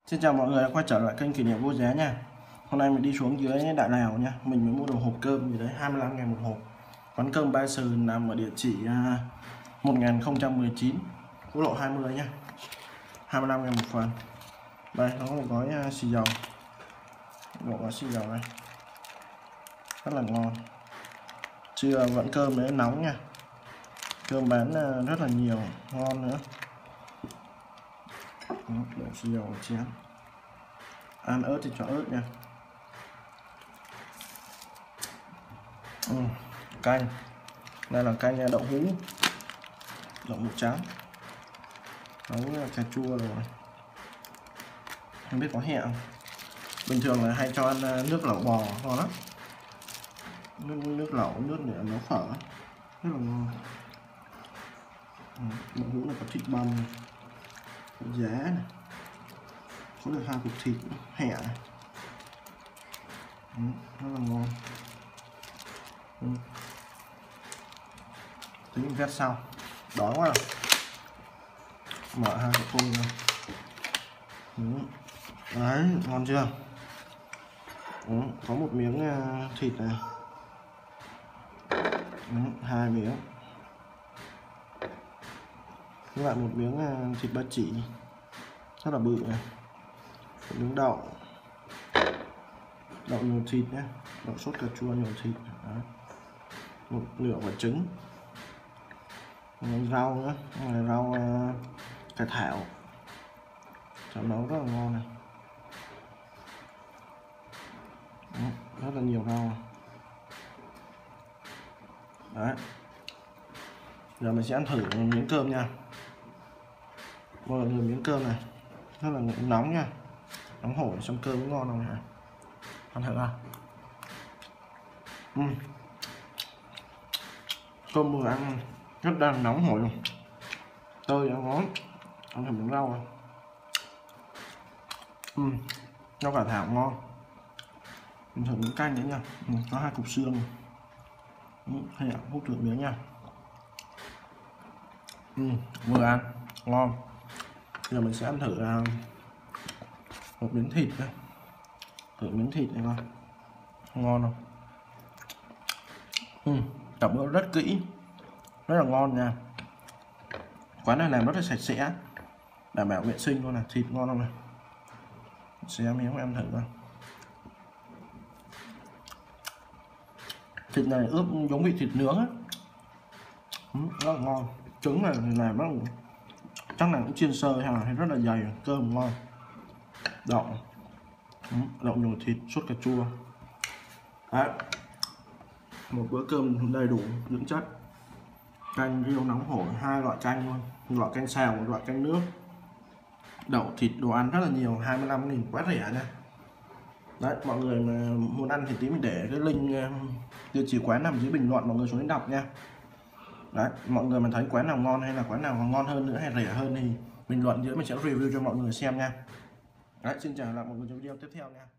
Xin chào mọi người đã quay trở lại kênh Kỷ Niệm Vô Giá nha. Hôm nay mình đi xuống dưới Đại Lào nha. Mình mới mua được hộp cơm gì đấy 25.000 một hộp. Quán cơm Ba Sừ nằm ở địa chỉ 1019 quốc lộ 20 nha. 25.000 một phần. Đây nó có một gói xì dầu. Một gói xì dầu này rất là ngon. Trưa vẫn cơm đấy nóng nha. Cơm bán rất là nhiều, ngon nữa. Đổ xì dầu vào chén. Ăn ớt thì cho ớt nha. Canh đây là canh đậu hũ, đậu hũ trắng nấu cà chua rồi, không biết có hẹ không. Bình thường là hay cho ăn nước lẩu bò ngon lắm, nước lẩu, nước để nấu phở rất là ngon. Đậu hũ này có thịt băm, giá này, có được 2 cục thịt hẹ này. Rất là ngon. Tính vét sau, đói quá rồi. Mở 2 cái phun ra. Đấy, ngon chưa? Có một miếng thịt này. 2 miếng. Với lại một miếng thịt ba chỉ rất là bự này. Một miếng đậu nhồi thịt nhé, đậu sốt cà chua nhồi thịt. Đấy. Một nửa quả trứng, rau nữa, rau cải thảo cho nấu rất là ngon này. Rất là nhiều rau. Đấy, giờ mình sẽ ăn thử miếng cơm nha mọi người. Miếng cơm này rất là nóng nha, nóng hổi, xong cơm cũng ngon không hả? Ăn thử à? Cơm vừa ăn rất đang nóng hổi luôn, tơi ăn ngon. Ăn thử miếng rau này. Rau cải thảo ngon. Mình thử miếng canh nữa nha. Có 2 cục xương. Hay hút thử miếng nha. Vừa ăn ngon. Giờ mình sẽ ăn thử một miếng thịt đây. Thử miếng thịt này coi ngon không. Tẩm ướp rất kỹ, rất là ngon nha. Quán này làm rất là sạch sẽ, đảm bảo vệ sinh luôn này. Thịt ngon không này, xé miếng em thử coi. Thịt này ướp giống vị thịt nướng á, rất là ngon. Trứng này làm rất là, chắc là cũng chiên sơ hay rất là dày. Cơm ngon, đậu nhồi thịt, sốt cà chua. Đấy, một bữa cơm đầy đủ dưỡng chất. Canh riêu nóng hổi, 2 loại canh luôn, một loại canh xào, một loại canh nước. Đậu, thịt, đồ ăn rất là nhiều, 25.000 quá rẻ nha. Đấy, mọi người mà muốn ăn thì tí mình để cái link địa chỉ quán nằm dưới bình luận, mọi người xuống đọc nha. Đấy, mọi người mà thấy quán nào ngon hay là quán nào ngon hơn nữa hay rẻ hơn thì bình luận dưới mình sẽ review cho mọi người xem nha. Đấy, xin chào lại mọi người trong video tiếp theo nha.